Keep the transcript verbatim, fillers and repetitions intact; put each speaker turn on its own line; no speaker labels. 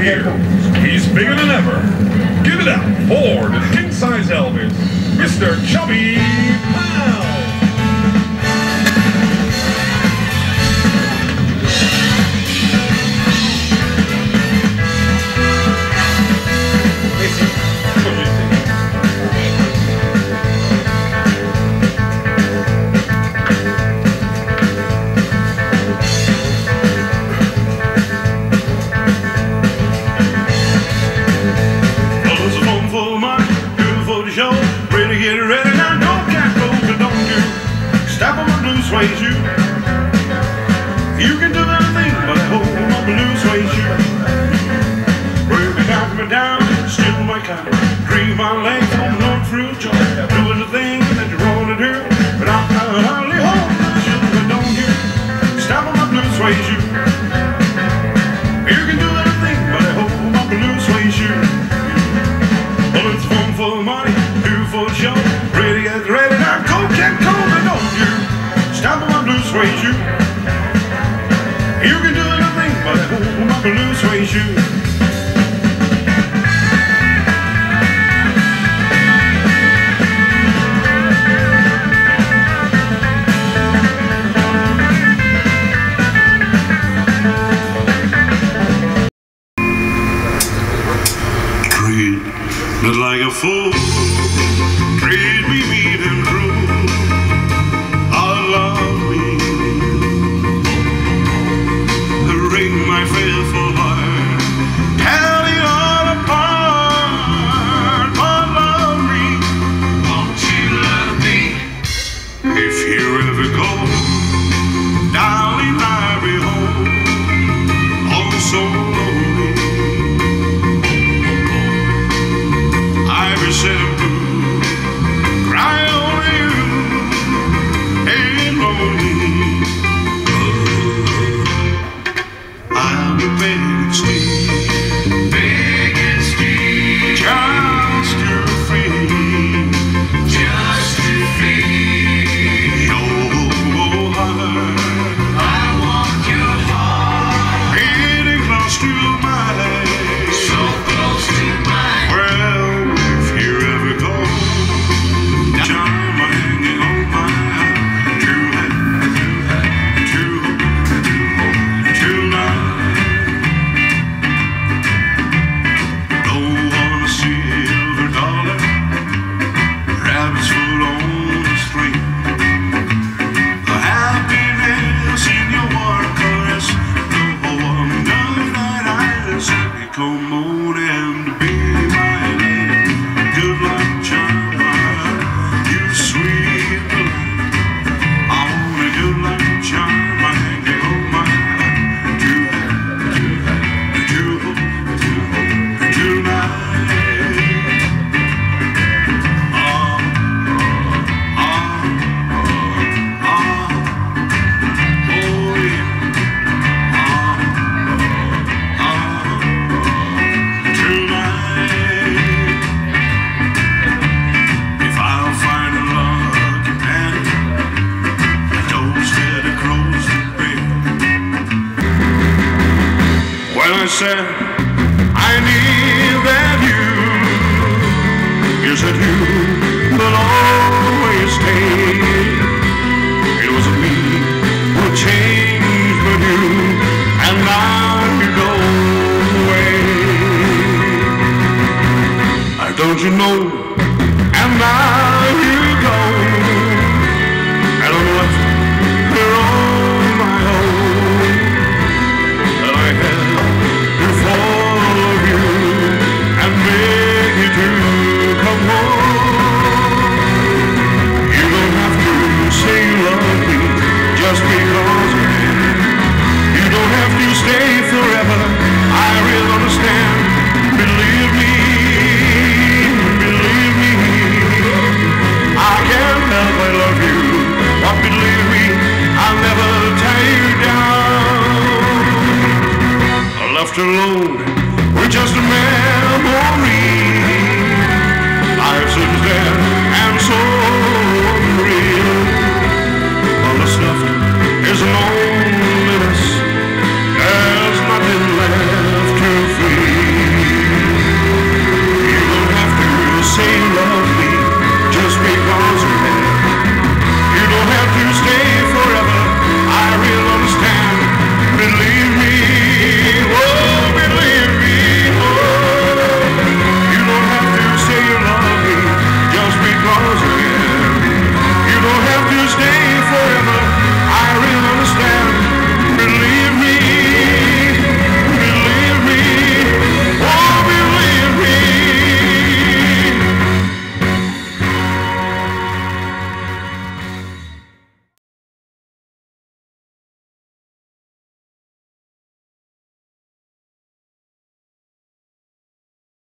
years. He's bigger than ever. Give it up for the king-size Elvis, Mister Chubby Pow.
Get ready now, don't can't go, but don't you step on my blue suede shoe. You can do anything but hold my blue suede shoe. Bring me down, me down, still my kind. Dream my legs on no fruit joy. Doing the thing that you want to do, but I can hardly hold my shoe. But don't you step on my blue suede shoe. You can do anything but hold my blue suede shoe. Well, it's fun for money, do for show. Ready, get ready, now go, get cold, but don't you stop on my blue suede shoe. You can do anything but hold my blue suede shoe. Treat me like a fool, treat me mean and cruel, I love me, ring my faithful heart, tear it all apart, but love me, won't you love me, if you ever go, darling, I'll be home, oh so lonely. Sit and blue, cry over you, ain't lonely. I'll be begging Steve, begging Steve, just to free, just to free your heart. I want your heart, getting close to mine, so close to mine. Well, come on and be my lady. Good luck, child, you sweet delight. I want a good luck, child, my angel, oh my. To to to to tonight. Ah ah ah ah. Oh yeah. When I said I knew that you, you said you will always stay. It wasn't me who changed but you, and now you go away. Don't you know